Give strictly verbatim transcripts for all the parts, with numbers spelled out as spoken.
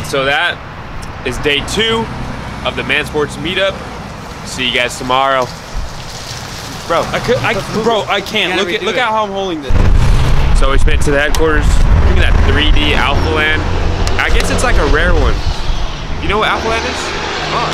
So that is day two of the Man Sports meetup. See you guys tomorrow. Bro, I could, I, bro, I can't. Look at, look at how I'm holding this. So we spent to the headquarters. Look at that three D Alpha Land. I guess it's like a rare one. You know what Alpha Land is? Oh.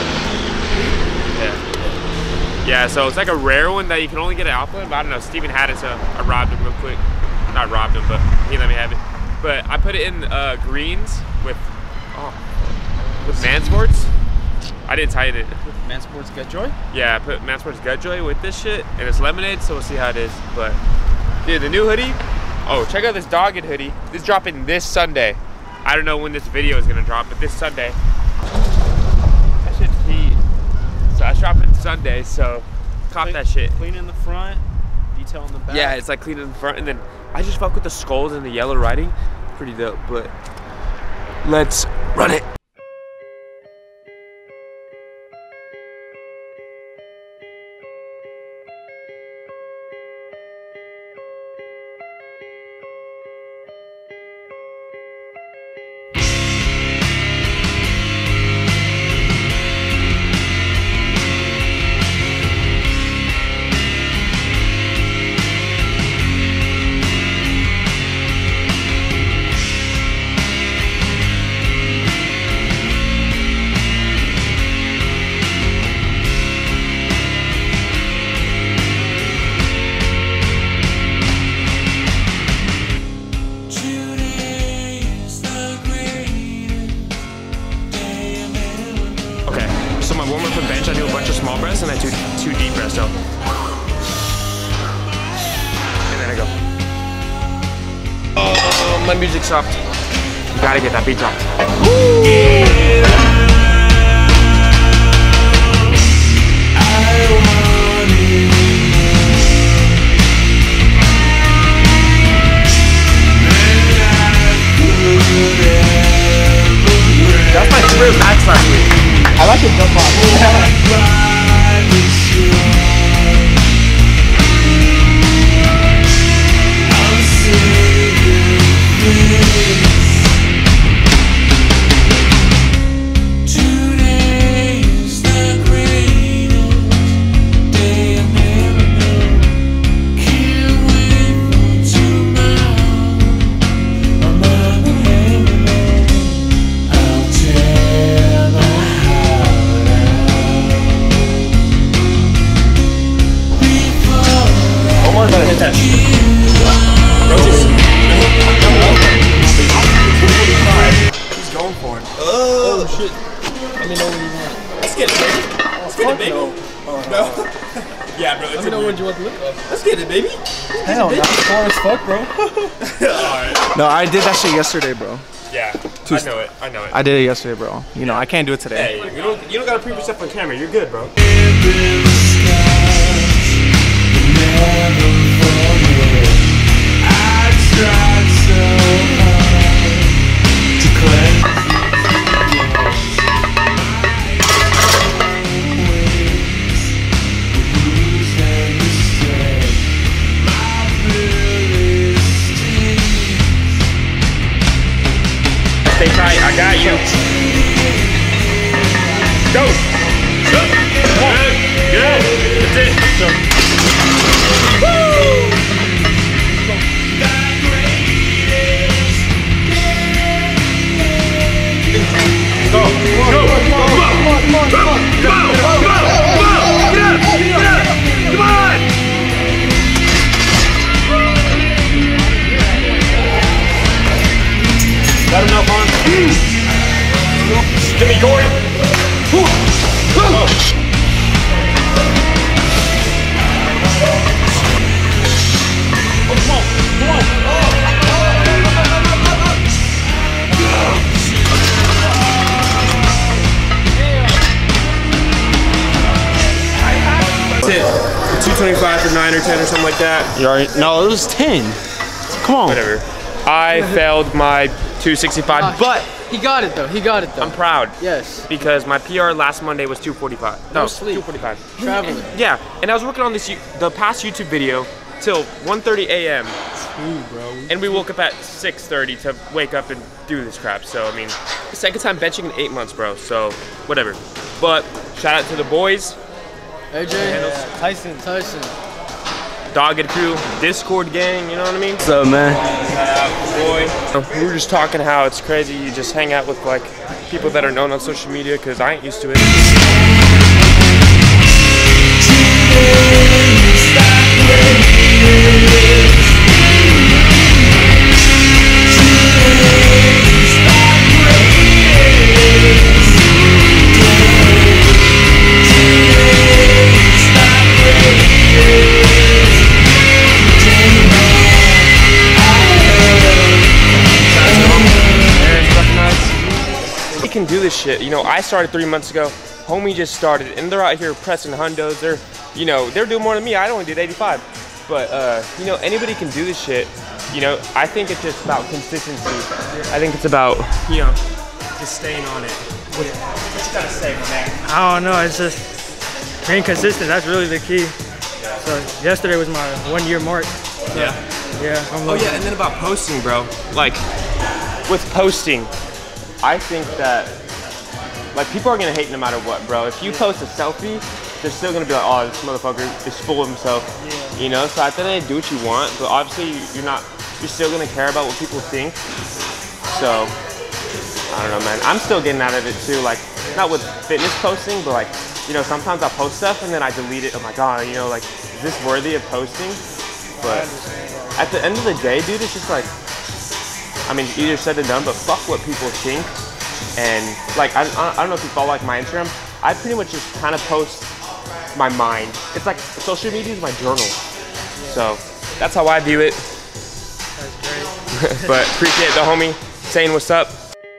Yeah. Yeah, so it's like a rare one that you can only get at Alpha Land, but I don't know. Steven had it, so I robbed him real quick. Not robbed him, but he let me have it. But I put it in uh, greens with, oh, with Man Sports. I didn't tighten it. Man Sports Gut Joy? Yeah, I put Man Sports Gut Joy with this shit, and it's lemonade, so we'll see how it is. But, dude, the new hoodie. Oh, check out this dogged hoodie. This is dropping this Sunday. I don't know when this video is gonna drop, but this Sunday. That shit's heat. So that's dropping Sunday, so cop clean, that shit. Clean in the front, detail in the back. Yeah, it's like clean in the front, and then I just fuck with the skulls and the yellow writing. Pretty dope, but let's run it. I do a bunch of small breaths and I do two deep breaths. So, and then I go. Oh, my music stopped. You gotta get that beat dropped. That's my favorite max last week. I like the jump off. He's going for it. Oh, oh shit. Let me know when you want. Let's get it, baby. Let's get it, baby. No. Oh, no. Yeah, bro. Let me know when you want to look up. Let's get it, baby. Hell, not far as fuck, bro. Alright. No, I did that shit yesterday, bro. Yeah, I know it. I know it. I did it yesterday, bro. You know, I can't do it today. Hey, you don't, you don't gotta prove yourself on camera. You're good, bro. Stay tight, I got you. Go! Good! Good! That's it! Woo! Go! Go! Go! Come on! Come on! Come on! Come on! Come on! Get up! Get up! Come on! Got enough on? Give me Gordon. Oh. Come on, come on. That's it. two twenty-five for nine or ten or something like that. You already, no, it was ten. Come on. Whatever. I failed my two sixty-five, uh, but he got it though. He got it though. I'm proud. Yes. Because my P R last Monday was two forty-five. No, no sleep. two forty-five. Traveling. Yeah, and I was working on this the past YouTube video till one thirty A M Ooh, bro. And we woke up at six thirty to wake up and do this crap. So, I mean, second time benching in eight months, bro. So, whatever. But, shout out to the boys. A J, yeah. Tyson, Tyson. Dogged Crew, Discord gang, you know what I mean? What's up, man? Shout out, boy. We were just talking how it's crazy you just hang out with, like, people that are known on social media, because I ain't used to it. Can do this shit. You know, I started three months ago. Homie just started, and they're out here pressing hundos. They're, you know, they're doing more than me. I only did eighty-five. But, uh, you know, anybody can do this shit. You know, I think it's just about consistency. I think it's about, you know, just staying on it. What, what you gotta say, my man? I don't know. It's just being consistent. That's really the key. Yeah. So yesterday was my one year mark. So, yeah. Yeah. I'm oh yeah, and then about posting, bro. Like, with posting, I think that, like, people are gonna hate no matter what, bro. If you post a selfie, they're still gonna be like, oh, this motherfucker is full of himself, yeah. You know? So at the end of the day, do what you want, but obviously you're not, you're still gonna care about what people think. So, I don't know, man. I'm still getting out of it too, like, not with fitness posting, but like, you know, sometimes I post stuff and then I delete it. I'm like, oh, you know, like, is this worthy of posting? But at the end of the day, dude, it's just like, I mean, easier said than done, but fuck what people think. And like, I, I don't know if you follow like my Instagram, I pretty much just kind of post my mind. It's like, social media is my journal. So that's how I view it. That's great. But appreciate the homie saying what's up.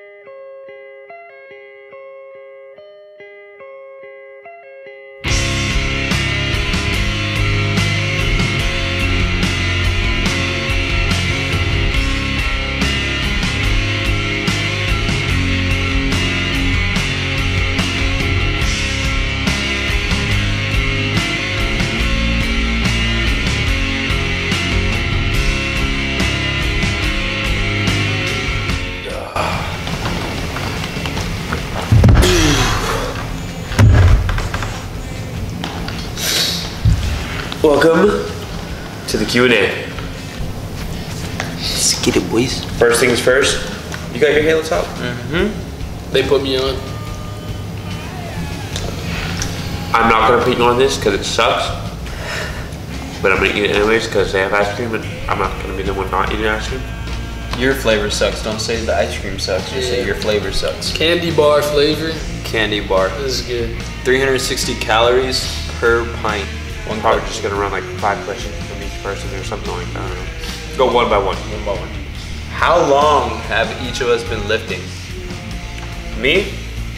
Welcome to the Q and A. Let's get it, boys. First things first, you got your Halo top? Mm-hmm. They put me on. I'm not gonna put you on this because it sucks, but I'm gonna eat it anyways because they have ice cream and I'm not gonna be the one not eating ice cream. Your flavor sucks. Don't say the ice cream sucks. Just yeah. say your flavor sucks. Candy bar flavor. Candy bar. This is good. three hundred sixty calories per pint. One probably just gonna run like five questions from each person or something like that. I don't know. Let's go one by one. One by one. How long have each of us been lifting? Me?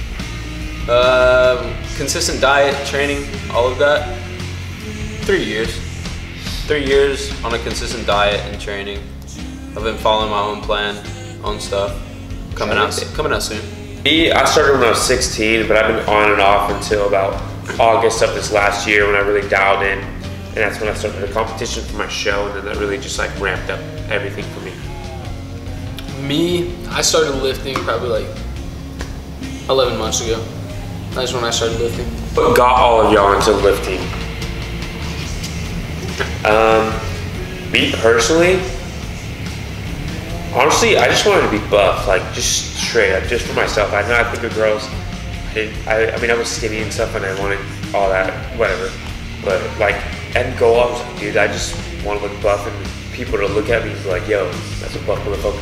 Uh, consistent diet, training, all of that. Three years. Three years on a consistent diet and training. I've been following my own plan, own stuff. Coming out, coming out soon. Me, I started when I was sixteen, but I've been on and off until about August of this last year when I really dialed in, and that's when I started the competition for my show, and then that really just like ramped up everything for me. Me, I started lifting probably like eleven months ago. That's when I started lifting. What got all of y'all into lifting? Um, me personally, honestly, I just wanted to be buff, like just straight up, just for myself. I know I think of girls. I, did, I, I mean, I was skinny and stuff, and I wanted all that, whatever. But like, end goal, I was like, dude, I just want to look buff, and people to look at me and be like, yo, that's a buff motherfucker.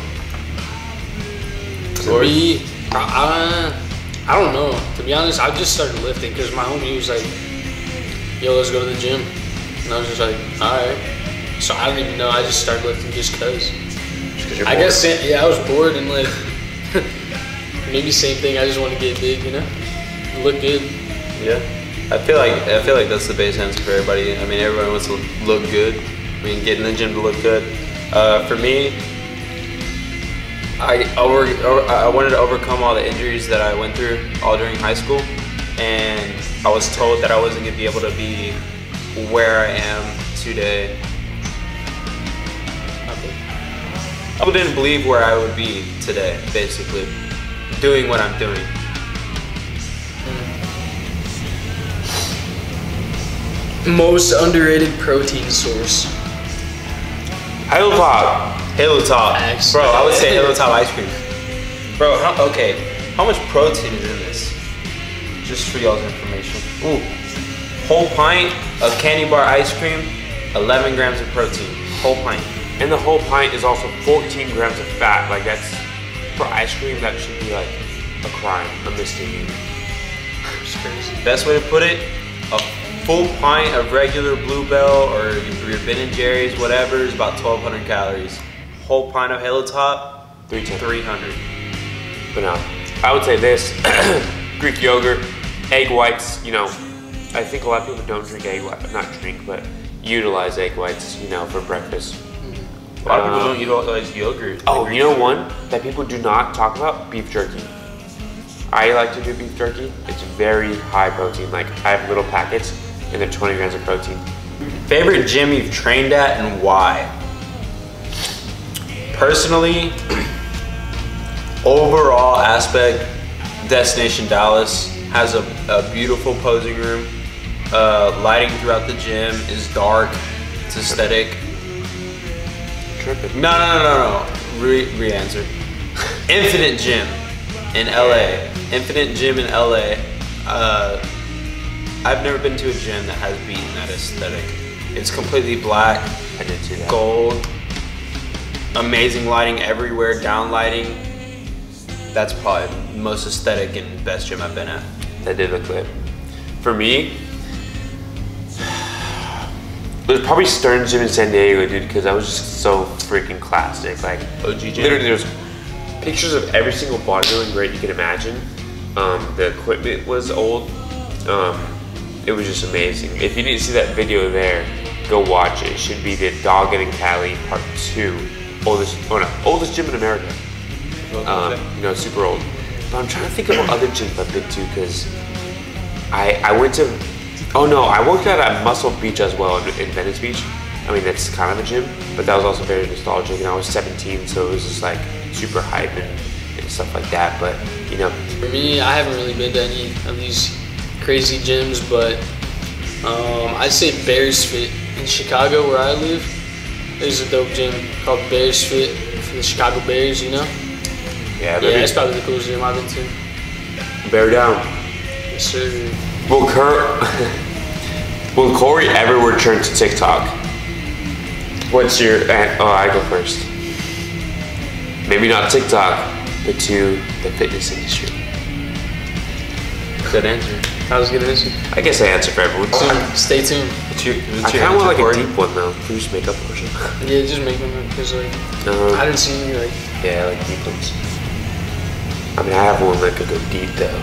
To me, I, I, I don't know. To be honest, I just started lifting because my homie was like, yo, let's go to the gym. And I was just like, all right. So I don't even know. I just started lifting just because. I guess, yeah, I was bored and like, maybe same thing. I just want to get big, you know, look good. Yeah, I feel like I feel like that's the base answer for everybody. I mean, everyone wants to look good. I mean, get in the gym to look good. Uh, for me, I over I wanted to overcome all the injuries that I went through all during high school, and I was told that I wasn't gonna be able to be where I am today. People didn't believe where I would be today, basically, doing what I'm doing. Most underrated protein source. Halo Top. Halo Top. Facts. Bro, I would say Halo Top ice cream. Bro, how, okay, how much protein is in this? Just for y'all's information. Ooh, whole pint of candy bar ice cream, eleven grams of protein. Whole pint. And the whole pint is also fourteen grams of fat. Like that's, for ice cream, that should be like a crime, a misdemeanor. It's crazy. Best way to put it, a full pint of regular Bluebell or your Ben and Jerry's, whatever, is about twelve hundred calories. Whole pint of Halo Top, three hundred. But no, I would say this, Greek yogurt, egg whites, you know, I think a lot of people don't drink egg whites, not drink, but utilize egg whites, you know, for breakfast. A lot of people Um, don't utilize yogurt. Oh, you know one that people do not talk about? Beef jerky. I like to do beef jerky. It's very high protein. Like I have little packets and they're twenty grams of protein. Favorite gym you've trained at and why? Personally, overall aspect, Destination Dallas has a, a beautiful posing room. Uh, lighting throughout the gym is dark. It's aesthetic. Tripping. No, no, no, no, no. Re, re-answer. Infinite Gym in L A. Infinite Gym in L A. Uh, I've never been to a gym that has beaten that aesthetic. It's completely black, I did see that. gold, amazing lighting everywhere, down lighting. That's probably the most aesthetic and best gym I've been at. That did look lit. For me, it was probably Stern's Gym in San Diego, dude, because I was just so freaking classic. Like, O G gym? literally, there's pictures of every single bodybuilding great you can imagine. Um, the equipment was old. Um, it was just amazing. If you didn't see that video there, go watch it. It should be the Doggett in Cali Part Two. Oldest, oh no, oldest gym in America. Um, you know, super old. But I'm trying to think of what other gyms I've been to, because I I went to. Oh no, I worked out at Muscle Beach as well in, in Venice Beach. I mean, that's kind of a gym, but that was also very nostalgic. And I was seventeen, so it was just like super hype and, and stuff like that. But you know, For me, I haven't really been to any of these crazy gyms, but um, I'd say Bears Fit in Chicago, where I live. There's a dope gym called Bears Fit for the Chicago Bears, you know? yeah, Yeah, maybe it's probably the coolest gym I've been to. bear down. Yes, sir. Will Cur Will Corey ever return to TikTok? What's your? Uh, oh, I go first. Maybe not TikTok, but to the fitness industry. Good answer. That was a good answer. I guess I answer for everyone. Soon, stay tuned. What's your, what's I your kind of want answer, like Corey? a deep one though. Can we just make up a version? Yeah, just make them because like No. I didn't see any like. Yeah, like deep ones. I mean, I have one that could go deep though.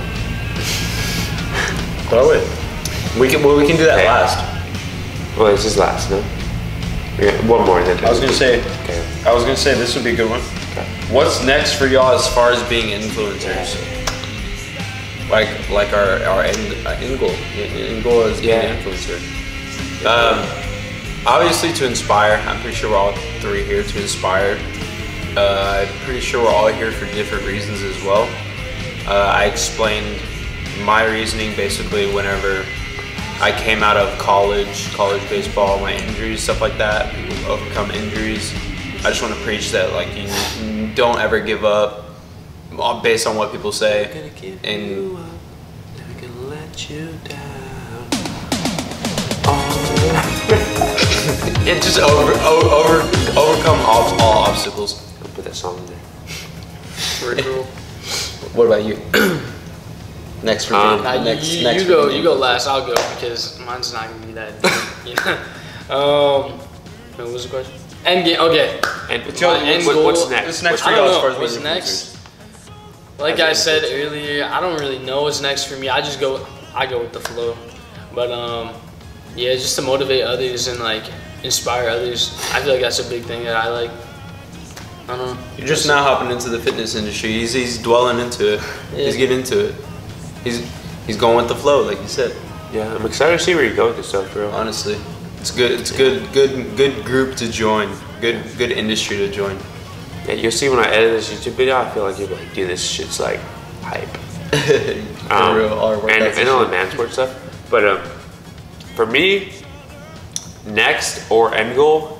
Throw it. We can. Well, we can do that Okay. last. Well, this is last, no? Yeah, one more and then. I was gonna say. Okay. I was gonna say this would be a good one. Okay. What's next for y'all as far as being influencers? Like, like our our end, our end goal. End goal is being Yeah. an influencer. Um, obviously to inspire. I'm pretty sure we're all three here to inspire. Uh, I'm pretty sure we're all here for different reasons as well. Uh, I explained my reasoning basically whenever I came out of college, college baseball, my injuries, stuff like that. People overcome injuries. I just want to preach that like you don't ever give up based on what people say. And it just over, over, over overcome all, all obstacles. I'll put that song in there. Very cool. What about you? Next for Um, me. Nah, next, you, next you for go. me. You go last. I'll go because mine's not gonna be that deep. You know. Um. What was the question? End game. Okay. And What's your- My end what- goal- what's next? What's next What's for I y'all don't as know far as what's being next. influencers? Like As I an said influencer. earlier, I don't really know what's next for me. I just go. I go with the flow. But um, yeah, just to motivate others and like inspire others. I feel like that's a big thing that I like. I don't know. You're just now hopping into the fitness industry. He's, he's dwelling into it. Yeah. He's getting into it. He's he's going with the flow, like you said. Yeah, I'm excited to see where you go with this stuff, bro. Honestly, it's good. It's good. Good. Good group to join. Good. Good industry to join. Yeah, you'll see when I edit this YouTube video, I feel like you'll be like, dude, this shit's like hype. um, real, all our and workouts and all the man sport stuff. But um, for me, next or end goal,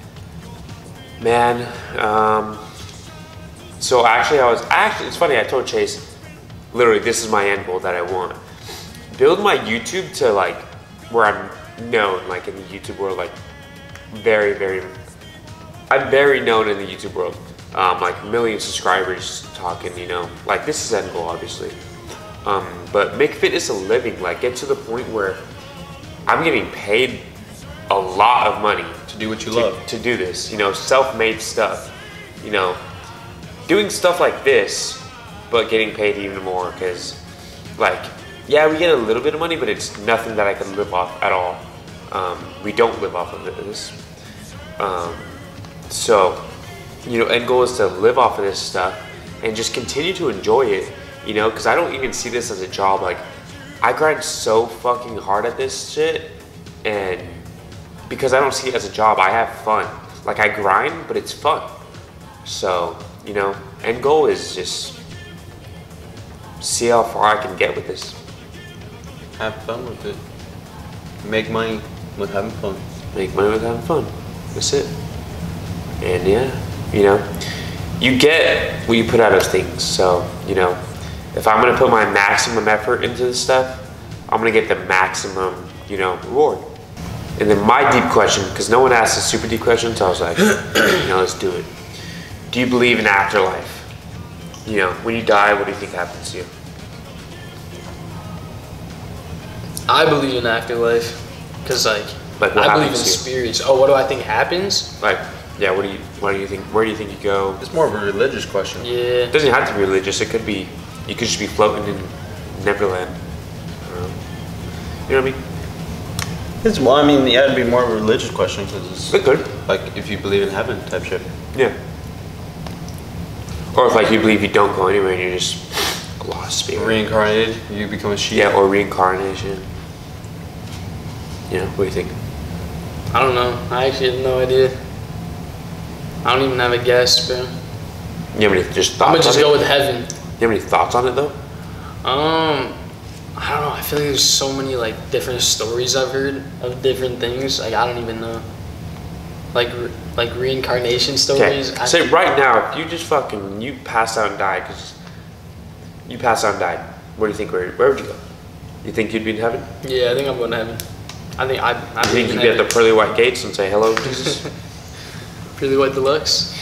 man. Um, so actually, I was actually. It's funny. I told Chase, literally, this is my end goal that I want. Build my YouTube to like where I'm known, like in the YouTube world, like very, very. I'm very known in the YouTube world. Um, like a million subscribers talking, you know, like this is end goal, obviously. Um, but make fitness a living, like get to the point where I'm getting paid a lot of money To do what you to, love. to do this, you know, self-made stuff, you know, doing stuff like this, but getting paid even more because, like, yeah, we get a little bit of money, but it's nothing that I can live off at all. Um, we don't live off of this. Um, so, you know, end goal is to live off of this stuff and just continue to enjoy it, you know, because I don't even see this as a job. Like, I grind so fucking hard at this shit, and because I don't see it as a job, I have fun. Like, I grind, but it's fun. So, you know, end goal is just see how far I can get with this. Have fun with it. Make money with having fun. Make money with having fun. That's it. And yeah, you know, you get what you put out of things. So, you know, if I'm gonna put my maximum effort into this stuff, I'm gonna get the maximum, you know, reward. And then my deep question, because no one asked a super deep question, so I was like, you know, let's do it. Do you believe in afterlife? You know, when you die, what do you think happens to you? I believe in afterlife, cause like, Like, what I believe in happens to you? spirits. Oh, what do I think happens? Like, yeah, what do you, what do you think, where do you think you go? It's more of a religious question. Yeah. It doesn't have to be religious, it could be, you could just be floating in Neverland. Um, you know what I mean? It's well, I mean, yeah, it'd be more of a religious question because It could. it's like if you believe in heaven type shit. Yeah. Or if like you believe you don't go anywhere and you're just a lost spirit. Reincarnated, you become a sheep. Yeah, or reincarnation. You know, what do you think? I don't know. I actually have no idea. I don't even have a guess, bro. You have any just I'm thoughts gonna just on go it? with heaven. You have any thoughts on it though? Um, I don't know. I feel like there's so many like different stories I've heard of different things. Like I don't even know. Like re- like reincarnation Okay. stories. I- Say right now, if you just fucking you pass out and died, cause you pass out and died, where do you think where where would you go? You think you'd be in heaven? Yeah, I think I'm going to heaven. I think I. I You think in you'd be at the heaven. pearly white gates and say hello, Jesus? Really White Deluxe.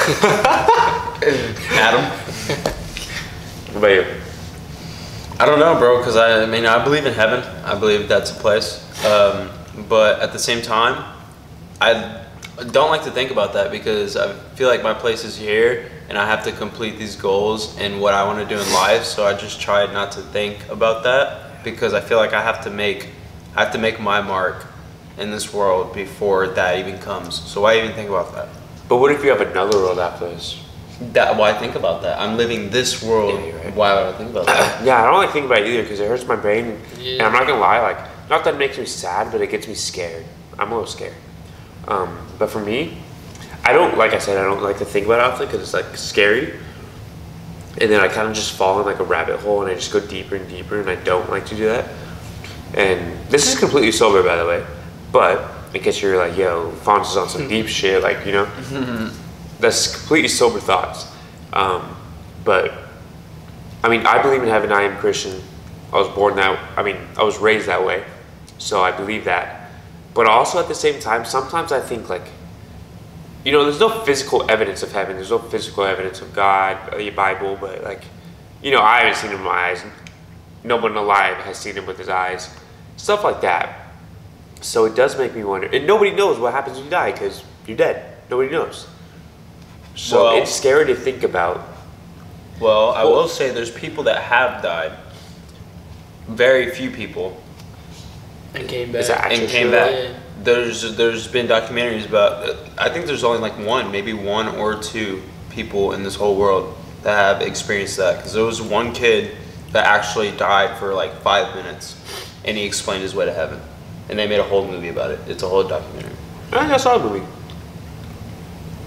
Adam. What about you? I don't know, bro, because I, I mean, I believe in heaven. I believe that's a place. Um, but at the same time, I don't like to think about that because I feel like my place is here and I have to complete these goals and what I want to do in life. So I just try not to think about that because I feel like I have to make, I have to make my mark in this world before that even comes. So why even think about that? But what if you have another world after this? That why think about that? I'm living this world. Yeah, you're right. Why would I think about that? Yeah, I don't like thinking about it either because it hurts my brain. Yeah. And I'm not gonna lie, like, not that it makes me sad, but it gets me scared. I'm a little scared. Um, but for me, I don't, like I said, I don't like to think about it often because it's like scary. And then I kind of just fall in like a rabbit hole and I just go deeper and deeper and I don't like to do that. And this is completely sober, by the way. But in case you're like, yo, Fonz is on some deep shit, like, you know, that's completely sober thoughts. Um, but I mean, I believe in heaven. I am Christian. I was born that, I mean, I was raised that way. So I believe that. But also at the same time, sometimes I think like, you know, there's no physical evidence of heaven. There's no physical evidence of God, the Bible, but like, you know, I haven't seen him with my eyes. No one alive has seen him with his eyes. Stuff like that. So it does make me wonder. And nobody knows what happens when you die because you're dead. Nobody knows. So Well- it's scary to think about. Well, I Well- will say there's people that have died. Very few people. And came back. Is that And actually came true? back. Yeah. There's there's been documentaries about. I think there's only like one, maybe one or two people in this whole world that have experienced that. Because there was one kid that actually died for like five minutes, and he explained his way to heaven, and they made a whole movie about it. It's a whole documentary. I think I saw a movie.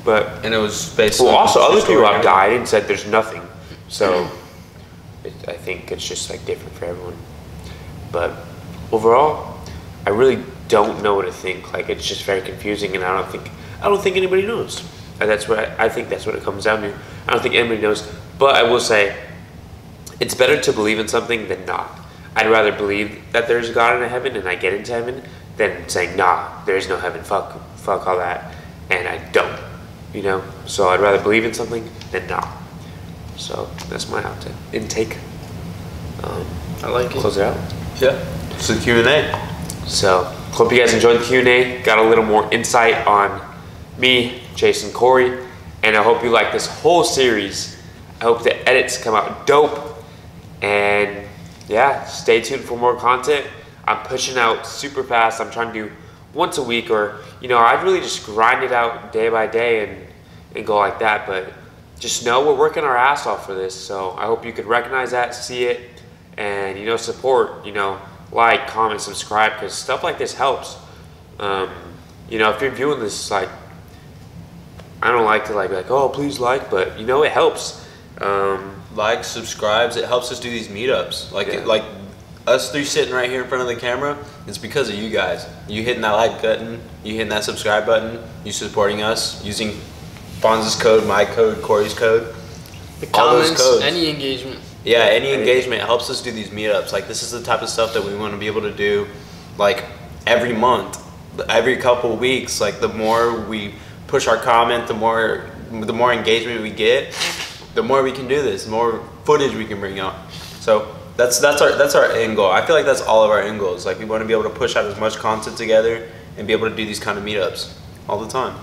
But and it was basically. well, also other people have story. died and said there's nothing. So it, I think it's just like different for everyone. But overall, I really don't know what to think. Like it's just very confusing, and I don't think I don't think anybody knows. And that's what I, I think. That's what it comes down to. I don't think anybody knows. But I will say, it's better to believe in something than not. I'd rather believe that there's a God in a heaven and I get into heaven than saying, nah, there is no heaven, fuck, fuck all that, and I don't, you know? So I'd rather believe in something than not. So that's my hot take. Intake. Um, I like it. Close it out. Yeah. It's the Q and A. So hope you guys enjoyed the Q and A, got a little more insight on me, Jason, Corey, and I hope you like this whole series. I hope the edits come out dope, and yeah, stay tuned for more content. I'm pushing out super fast. I'm trying to do once a week, or you know, I'd really just grind it out day by day and, and go like that. But just know we're working our ass off for this. So I hope you could recognize that, see it, and you know, support. You know, like, comment, subscribe, because stuff like this helps. Um, you know, if you're viewing this, like, I don't like to like be like, oh, please like, but you know, it helps. Um, Like, subscribes, it helps us do these meetups. Like, Yeah. it, like us three sitting right here in front of the camera, it's because of you guys. You hitting that like button, you hitting that subscribe button, you supporting us, using Fonz's code, my code, Corey's code. The all those comments, codes. any engagement. Yeah, any engagement helps us do these meetups. Like, this is the type of stuff that we want to be able to do, like, every month, every couple of weeks. Like, the more we push our comment, the more, the more engagement we get, the more we can do this, the more footage we can bring out. So that's that's our that's our end goal. I feel like that's all of our end goals. Like, we want to be able to push out as much content together and be able to do these kind of meetups all the time.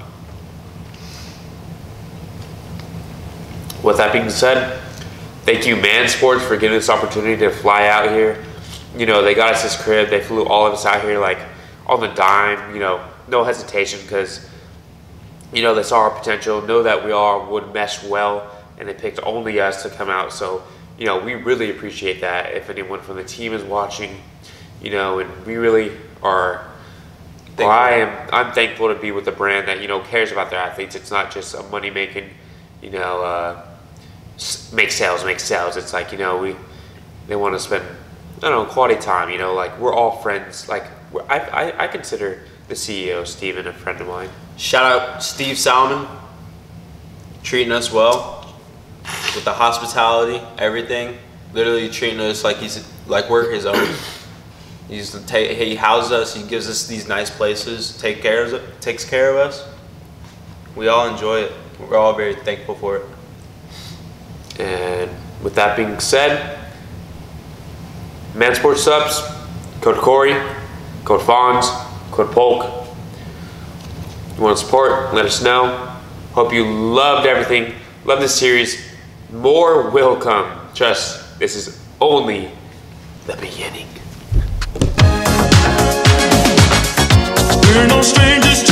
With that being said, thank you, Man Sports, for giving us the opportunity to fly out here. You know, they got us this crib. They flew all of us out here like on the dime. You know, no hesitation, because you know they saw our potential, know that we all would mesh well, and they picked only us to come out. So, you know, we really appreciate that. If anyone from the team is watching, you know, and we really are. Well, I am. I'm thankful to be with a brand that, you know, cares about their athletes. It's not just a money making, you know, uh, make sales, make sales. It's like, you know, we they want to spend, I don't know, quality time. You know, like we're all friends. Like we're, I, I I consider the C E O Steven a friend of mine. Shout out Steve Salmon, treating us well. With the hospitality, everything, literally treating us like he's like we're his own. He's the he houses us. He gives us these nice places. Take care of it. Takes care of us. We all enjoy it. We're all very thankful for it. And with that being said, Man Sports subs, code Corey, code Fonz, code Polk. You want to support? Let us know. Hope you loved everything. Love this series. More will come. Trust, this is only the beginning. We're no strangers to